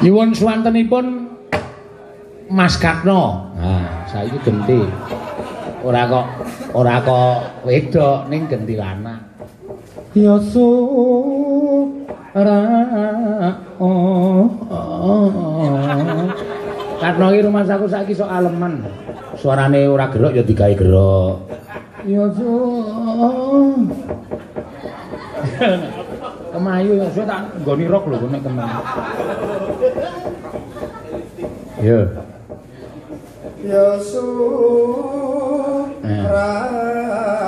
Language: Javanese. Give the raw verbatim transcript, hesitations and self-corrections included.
Nyuwun suwantenipun Mas Katno. Nah, saiki genti. Ora kok ora kok wedok ning genti lanang. Ya sura oh, oh. Katno iki rumah saku saiki sok aleman. Suarane ora gerok ya digawe gerok. Ya su. Kemayu ya suwe tak nggoni rok lho nek kemayu. Ya. Ya su. Ra